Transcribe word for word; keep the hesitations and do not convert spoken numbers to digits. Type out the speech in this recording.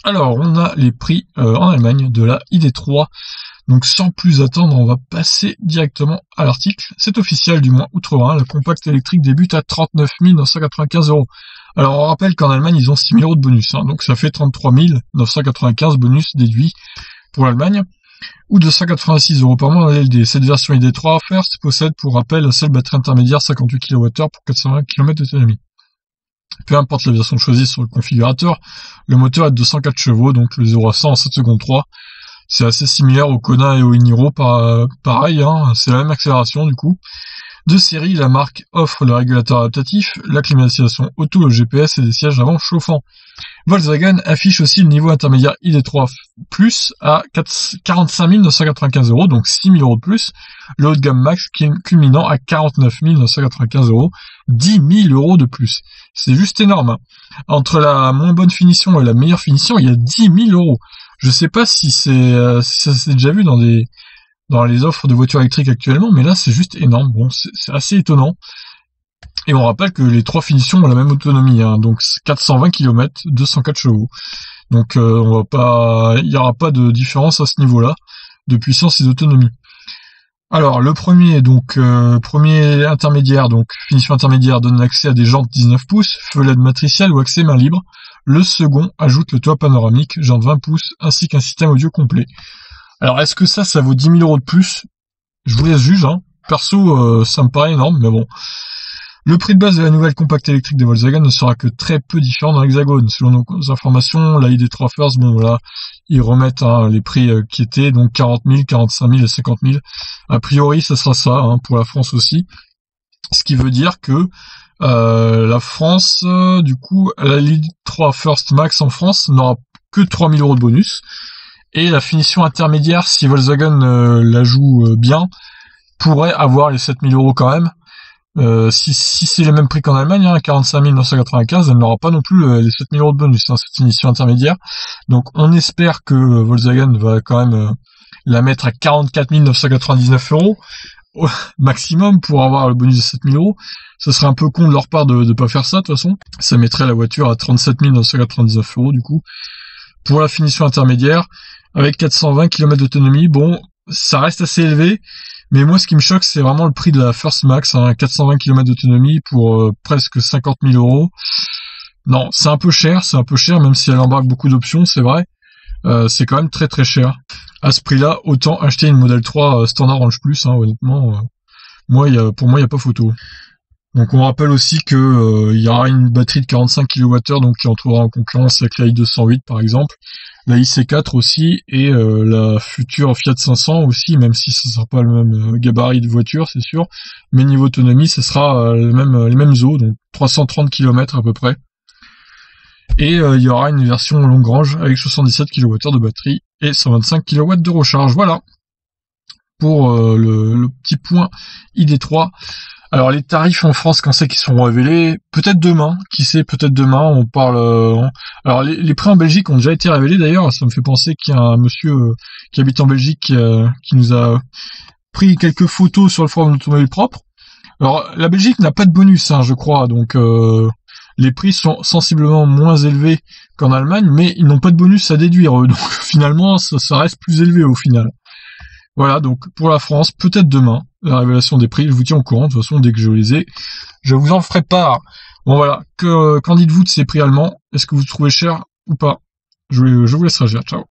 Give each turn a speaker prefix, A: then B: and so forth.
A: Alors, on a les prix euh, en Allemagne de la I D trois. Donc, sans plus attendre, on va passer directement à l'article. C'est officiel, du moins outre-Rhin. La compacte électrique débute à trente-neuf mille neuf cent quatre-vingt-quinze euros. Alors, on rappelle qu'en Allemagne, ils ont six mille euros de bonus. Hein, donc, ça fait trente-trois mille neuf cent quatre-vingt-quinze bonus déduits pour l'Allemagne. Ou deux cent quatre-vingt-six euros par mois dans L D. Cette version I D trois First possède, pour rappel, un seul batterie intermédiaire cinquante-huit kilowattheures pour quatre cent vingt kilomètres d'autonomie. Peu importe la version choisie sur le configurateur, le moteur est de deux cent quatre chevaux, donc le zéro à cent en sept secondes trois. C'est assez similaire au Kona et au Iniro, par, pareil, hein, c'est la même accélération du coup. De série, la marque offre le régulateur adaptatif, la climatisation auto, le G P S et des sièges avant chauffants. Volkswagen affiche aussi le niveau intermédiaire I D trois Plus à quarante-cinq mille neuf cent quatre-vingt-quinze euros, donc six mille euros de plus. Le haut de gamme max culminant à quarante-neuf mille neuf cent quatre-vingt-quinze euros, dix mille euros de plus. C'est juste énorme. Hein. Entre la moins bonne finition et la meilleure finition, il y a dix mille euros. Je sais pas si c'est euh, si ça s'est déjà vu dans des dans les offres de voitures électriques actuellement, mais là c'est juste énorme. Bon, c'est, c'est assez étonnant. Et on rappelle que les trois finitions ont la même autonomie, hein, donc quatre cent vingt kilomètres, deux cent quatre chevaux. Donc euh, on va pas, il n'y aura pas de différence à ce niveau-là de puissance et d'autonomie. Alors le premier, donc euh, premier intermédiaire, donc finition intermédiaire donne l'accès à des jantes dix-neuf pouces, feu L E D matriciel ou accès main libre. Le second ajoute le toit panoramique, jantes vingt pouces, ainsi qu'un système audio complet. Alors est-ce que ça, ça vaut dix mille euros de plus? Je vous laisse juger. Hein. Perso, euh, ça me paraît énorme, mais bon. Le prix de base de la nouvelle compacte électrique de Volkswagen ne sera que très peu différent dans l'Hexagone. Selon nos informations, la I D trois First, bon voilà, ils remettent hein, les prix euh, qui étaient, donc quarante mille, quarante-cinq mille et cinquante mille. A priori, ça sera ça, hein, pour la France aussi. Ce qui veut dire que euh, la France, euh, du coup, la I D trois First Max en France n'aura que trois mille euros de bonus. Et la finition intermédiaire, si Volkswagen euh, la joue euh, bien, pourrait avoir les sept mille euros quand même. Euh, si, si c'est les mêmes prix qu'en Allemagne, hein, quarante-cinq mille neuf cent quatre-vingt-quinze, elle n'aura pas non plus euh, les sept mille euros de bonus, hein, cette finition intermédiaire. Donc on espère que euh, Volkswagen va quand même euh, la mettre à quarante-quatre mille neuf cent quatre-vingt-dix-neuf euros au maximum pour avoir le bonus de sept mille euros. Ce serait un peu con de leur part de ne pas faire ça de toute façon. Ça mettrait la voiture à trente-sept mille neuf cent quatre-vingt-dix-neuf euros du coup. Pour la finition intermédiaire, avec quatre cent vingt kilomètres d'autonomie, bon, ça reste assez élevé. Mais moi, ce qui me choque, c'est vraiment le prix de la First Max, hein, quatre cent vingt kilomètres d'autonomie pour euh, presque cinquante mille euros. Non, c'est un peu cher, c'est un peu cher, même si elle embarque beaucoup d'options, c'est vrai. Euh, c'est quand même très très cher. À ce prix-là, autant acheter une Model trois euh, Standard Range Plus, hein, honnêtement. Euh, moi, y a, pour moi, il n'y a pas photo. Donc on rappelle aussi que euh, il y aura une batterie de quarante-cinq kilowattheures, donc qui entrera en concurrence avec la i deux cent huit par exemple, la i C quatre aussi, et euh, la future Fiat cinq cents aussi, même si ce ne sera pas le même gabarit de voiture, c'est sûr, mais niveau autonomie, ce sera euh, les mêmes les mêmes eaux, donc trois cent trente kilomètres à peu près. Et euh, il y aura une version longue range avec soixante-dix-sept kilowattheures de batterie et cent vingt-cinq kilowatts de recharge. Voilà pour euh, le, le petit point I D trois. Alors les tarifs en France, quand c'est qu'ils seront révélés, peut-être demain, qui sait, peut-être demain, on parle... Euh, alors les, les prix en Belgique ont déjà été révélés d'ailleurs, ça me fait penser qu'il y a un monsieur euh, qui habite en Belgique qui, euh, qui nous a pris quelques photos sur le forum d'automobile propre. Alors la Belgique n'a pas de bonus, hein, je crois, donc euh, les prix sont sensiblement moins élevés qu'en Allemagne, mais ils n'ont pas de bonus à déduire, eux, donc finalement ça, ça reste plus élevé au final. Voilà, donc pour la France, peut-être demain, la révélation des prix, je vous tiens au courant, de toute façon, dès que je les ai, je vous en ferai part. Bon voilà, que, qu'en dites-vous de ces prix allemands? Est-ce que vous trouvez cher ou pas? je, je vous laisse réagir, ciao.